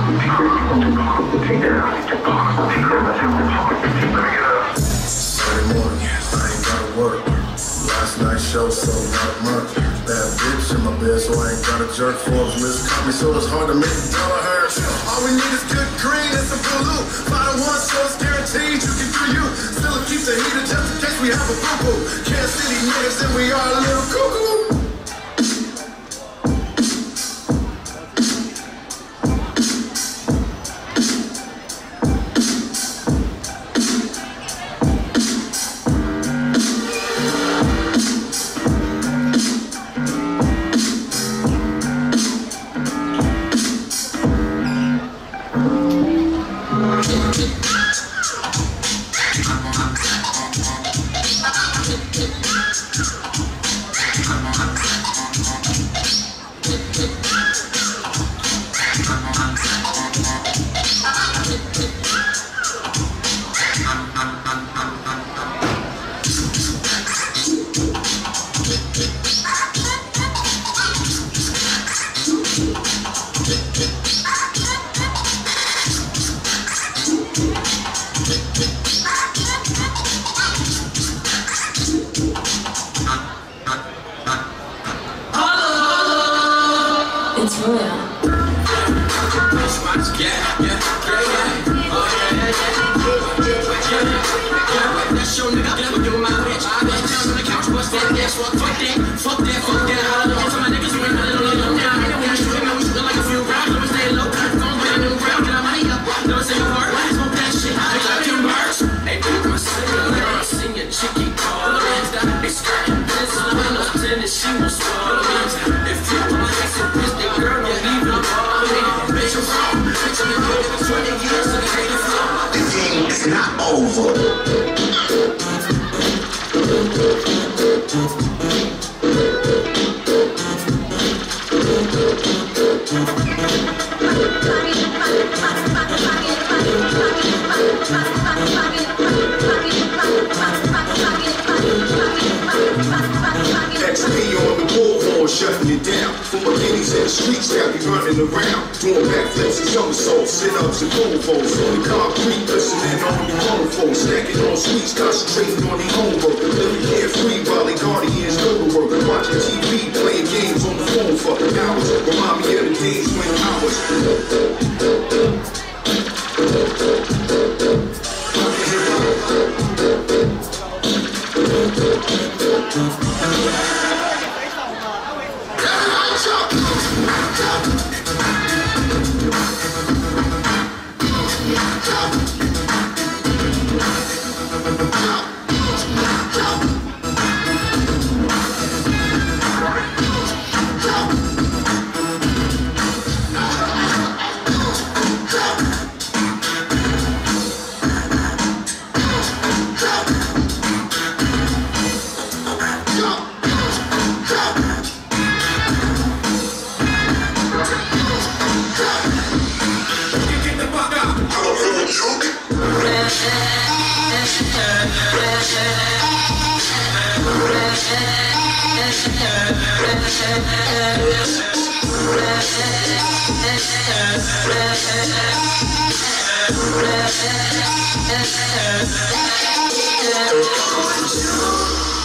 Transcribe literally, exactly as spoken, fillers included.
Show so not much. Bad bitch in my bed, so I ain't got a jerk for us. Miss caught me, so it's hard to make the dollar hurt. All we need is good green and some blue. Five to one, so it's guaranteed you can do you. Still keep the heater just in case we have a boo-boo. Can't see these niggas and we are a little cuckoo. It's not over. X P on the bullhorn, shutting it down. From beginnings in the streets, got me running around. Doing backflips and somersaults, sit-ups and pole vaults. On the concrete, listening on the phone phone. Stacking on sweets, concentrating on the homework. Living carefree while the guardians go to work. Watching T V, playing games on the phone for hours. Remind me of the days when I was. We'll be right back. Thank you.